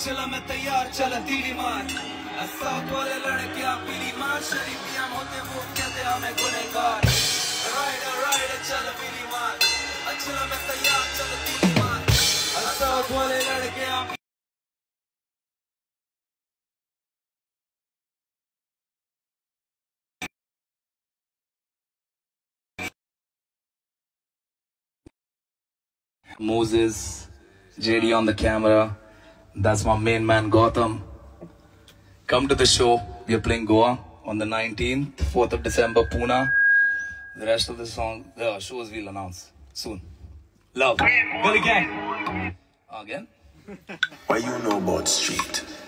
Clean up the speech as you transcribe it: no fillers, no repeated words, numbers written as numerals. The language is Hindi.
चला मैं तैयार चला तीली मार साउथ वाले लड़कियां पीली मार शरीफियां होते वो कहते हमें गुनहगार राइड चला पीली मार चला मैं तैयार चला तीली मार साउथ वाले लड़कियां Moses, JD on the camera. That's my main man Gotham. Come to the show. We are playing Goa on the 19th, 4th of December, Pune. The rest of the shows we'll announce soon. Love. Billy Gang. Again? What you know about street?